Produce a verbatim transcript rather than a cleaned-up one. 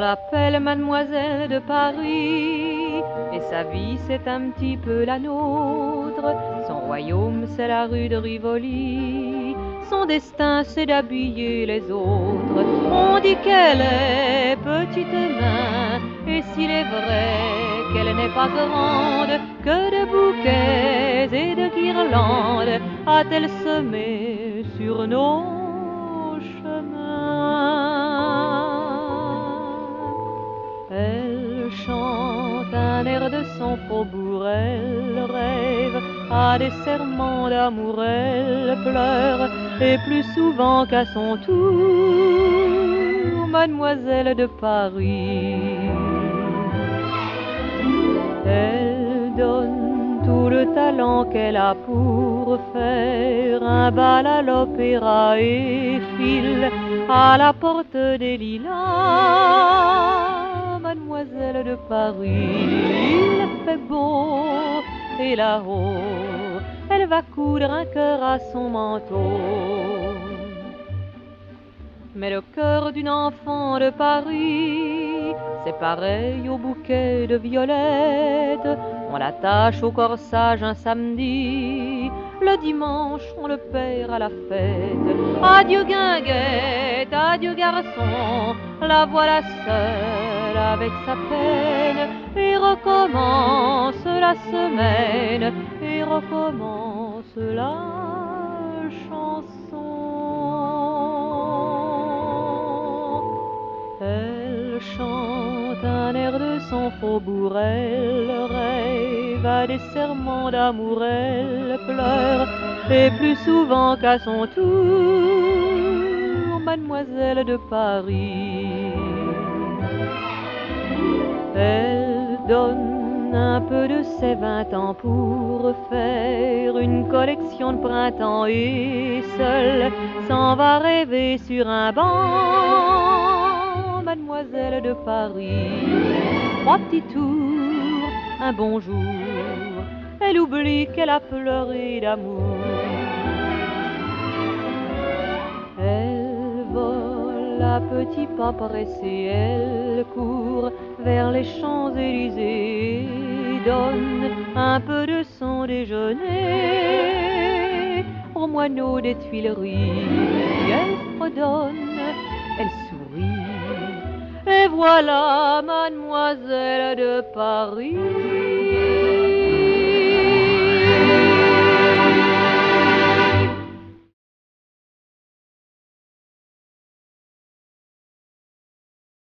l'appelle Mademoiselle de Paris, et sa vie c'est un petit peu la nôtre. Son royaume c'est la rue de Rivoli, son destin c'est d'habiller les autres. On dit qu'elle est petite et mince, et s'il est vrai qu'elle n'est pas grande, que de bouquets et de guirlandes a-t-elle semé sur nos chemins. Elle chante un air de son faubourg, elle rêve à des serments d'amour, elle pleure, et plus souvent qu'à son tour, Mademoiselle de Paris. Elle donne tout le talent qu'elle a pour faire un bal à l'opéra et file à la porte des lilas. Mademoiselle de Paris, il fait beau, et là-haut, elle va coudre un cœur à son manteau. Mais le cœur d'une enfant de Paris, c'est pareil au bouquet de violettes. On l'attache au corsage un samedi, le dimanche on le perd à la fête. Adieu guinguette, adieu garçon, la voilà seule avec sa peine, et recommence la semaine, et recommence la chanson. Elle chante un air de son faubourg, elle rêve à des serments d'amour, elle pleure, et plus souvent qu'à son tour, Mademoiselle de Paris. Elle donne un peu de ses vingt ans pour faire une collection de printemps, et seule s'en va rêver sur un banc, Mademoiselle de Paris. Trois petits tours, un bonjour, elle oublie qu'elle a pleuré d'amour. Elle vole à petits pas pressés, elle court vers les Champs-Élysées, donne un peu de son déjeuner aux moineaux des Tuileries. Elle fredonne, elle sourit, et voilà Mademoiselle de Paris.